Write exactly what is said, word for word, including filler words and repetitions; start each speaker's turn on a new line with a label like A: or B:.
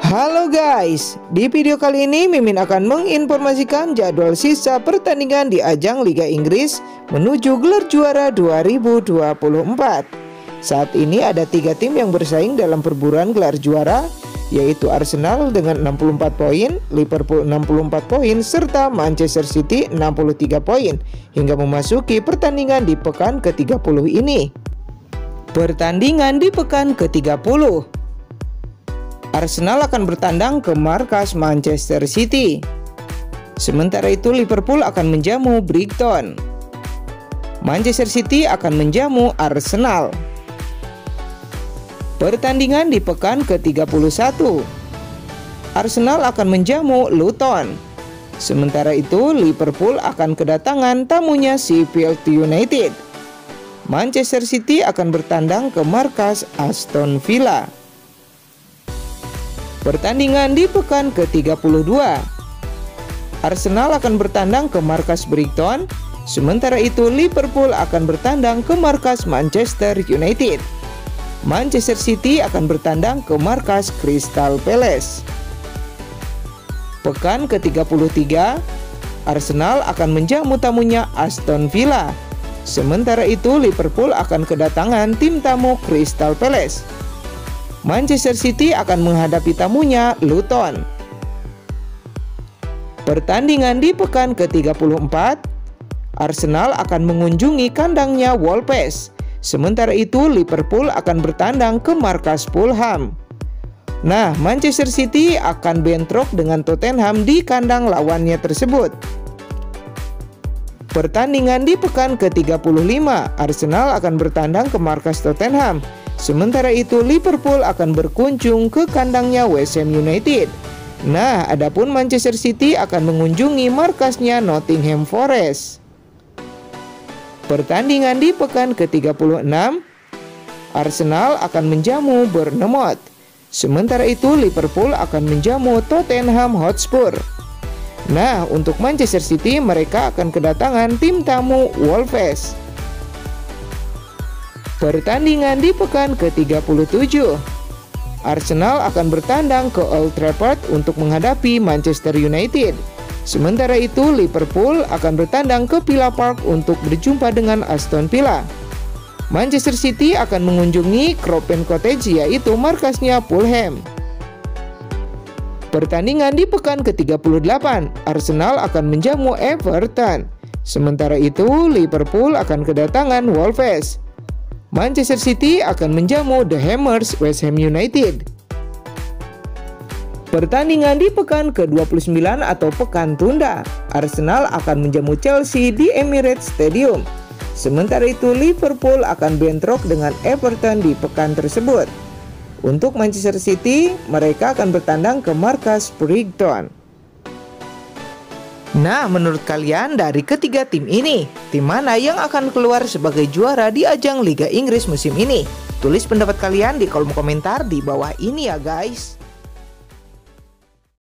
A: Halo guys, di video kali ini Mimin akan menginformasikan jadwal sisa pertandingan di ajang Liga Inggris menuju gelar juara dua ribu dua puluh empat. Saat ini ada tiga tim yang bersaing dalam perburuan gelar juara, yaitu Arsenal dengan enam puluh empat poin, Liverpool enam puluh empat poin, serta Manchester City enam puluh tiga poin hingga memasuki pertandingan di pekan ke tiga puluh ini. Pertandingan di pekan ke tiga puluh, Arsenal akan bertandang ke markas Manchester City. Sementara itu Liverpool akan menjamu Brighton. Manchester City akan menjamu Arsenal. Pertandingan di pekan ke tiga puluh satu, Arsenal akan menjamu Luton. Sementara itu Liverpool akan kedatangan tamunya Sheffield United. Manchester City akan bertandang ke markas Aston Villa. Pertandingan di pekan ke tiga puluh dua, Arsenal akan bertandang ke markas Brighton. Sementara itu Liverpool akan bertandang ke markas Manchester United. Manchester City akan bertandang ke markas Crystal Palace. Pekan ke tiga puluh tiga, Arsenal akan menjamu tamunya Aston Villa. Sementara itu Liverpool akan kedatangan tim tamu Crystal Palace. Manchester City akan menghadapi tamunya Luton. Pertandingan di pekan ke tiga puluh empat, Arsenal akan mengunjungi kandangnya Wolves. Sementara itu Liverpool akan bertandang ke markas Fulham. Nah, Manchester City akan bentrok dengan Tottenham di kandang lawannya tersebut. Pertandingan di pekan ke tiga puluh lima, Arsenal akan bertandang ke markas Tottenham. Sementara itu Liverpool akan berkunjung ke kandangnya West Ham United. Nah, adapun Manchester City akan mengunjungi markasnya Nottingham Forest. Pertandingan di pekan ke tiga puluh enam, Arsenal akan menjamu Bournemouth. Sementara itu Liverpool akan menjamu Tottenham Hotspur. Nah, untuk Manchester City mereka akan kedatangan tim tamu Wolves. Pertandingan di pekan ke tiga puluh tujuh, Arsenal akan bertandang ke Old Trafford untuk menghadapi Manchester United. Sementara itu Liverpool akan bertandang ke Villa Park untuk berjumpa dengan Aston Villa. Manchester City akan mengunjungi Craven Cottage, yaitu markasnya Fulham. Pertandingan di pekan ke tiga puluh delapan, Arsenal akan menjamu Everton. Sementara itu Liverpool akan kedatangan Wolves. Manchester City akan menjamu The Hammers West Ham United. Pertandingan di pekan ke dua puluh sembilan atau pekan tunda, Arsenal akan menjamu Chelsea di Emirates Stadium. Sementara itu Liverpool akan bentrok dengan Everton di pekan tersebut. Untuk Manchester City, mereka akan bertandang ke markas Brighton. Nah, menurut kalian dari ketiga tim ini, tim mana yang akan keluar sebagai juara di ajang Liga Inggris musim ini? Tulis pendapat kalian di kolom komentar di bawah ini ya guys.